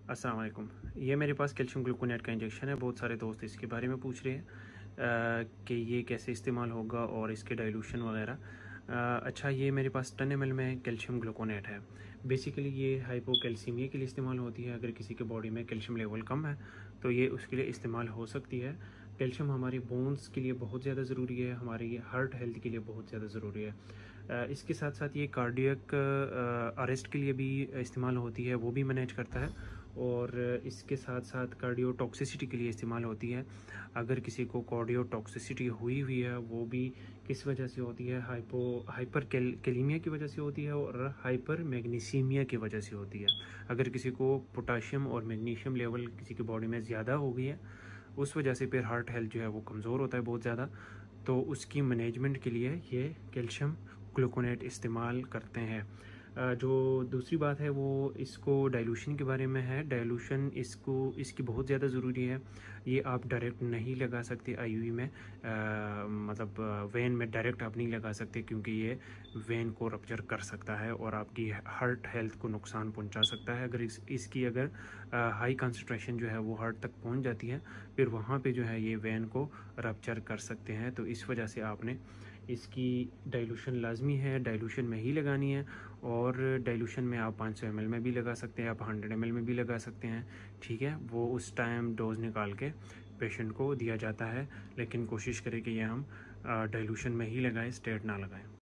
अस्सलाम वालेकुम। ये मेरे पास कैल्शियम ग्लूकोनेट का इंजेक्शन है। बहुत सारे दोस्त इसके बारे में पूछ रहे हैं कि ये कैसे इस्तेमाल होगा और इसके डाइल्यूशन वगैरह। अच्छा, ये मेरे पास 10 ml में कैल्शियम ग्लूकोनेट है। बेसिकली ये हाइपोकैल्सीमिया के लिए इस्तेमाल होती है। अगर किसी के बॉडी में कैल्शियम लेवल कम है तो ये उसके लिए इस्तेमाल हो सकती है। कैल्शियम हमारी बोन्स के लिए बहुत ज़्यादा ज़रूरी है, हमारी हार्ट हेल्थ के लिए बहुत ज़्यादा ज़रूरी है। इसके साथ साथ ये कार्डियक अरेस्ट के लिए भी इस्तेमाल होती है, वो भी मैनेज करता है। और इसके साथ साथ कार्डियोटॉक्सिसिटी के लिए इस्तेमाल होती है। अगर किसी को कार्डियोटॉक्सिसिटी हुई है, वो भी किस वजह से होती है, हाइपर कैलीमिया की वजह से होती है और हाइपर मैग्नीसीमिया की वजह से होती है। अगर किसी को पोटाशियम और मैग्नीशियम लेवल किसी की बॉडी में ज़्यादा हो गई है, उस वजह से फिर हार्ट हेल्थ जो है वो कमज़ोर होता है बहुत ज़्यादा, तो उसकी मैनेजमेंट के लिए ये कैल्शियम ग्लूकोनेट इस्तेमाल करते हैं। जो दूसरी बात है वो इसको डाइल्यूशन के बारे में है। डाइल्यूशन इसकी बहुत ज़्यादा ज़रूरी है। ये आप डायरेक्ट नहीं लगा सकते आईवी में, मतलब वेन में डायरेक्ट आप नहीं लगा सकते, क्योंकि ये वेन को रप्चर कर सकता है और आपकी हार्ट हेल्थ को नुकसान पहुंचा सकता है। अगर इसकी अगर हाई कंसंट्रेशन जो है वो हार्ट तक पहुंच जाती है, फिर वहाँ पे जो है ये वेन को रप्चर कर सकते हैं। तो इस वजह से आपने इसकी डाइल्यूशन लाजमी है, डाइल्यूशन में ही लगानी है। और डाइल्यूशन में आप 500 ml में भी लगा सकते हैं, आप 100 ml में भी लगा सकते हैं। ठीक है, वो उस टाइम डोज निकाल के पेशेंट को दिया जाता है, लेकिन कोशिश करें कि ये हम डाइल्यूशन में ही लगाएं, स्टेट ना लगाएं।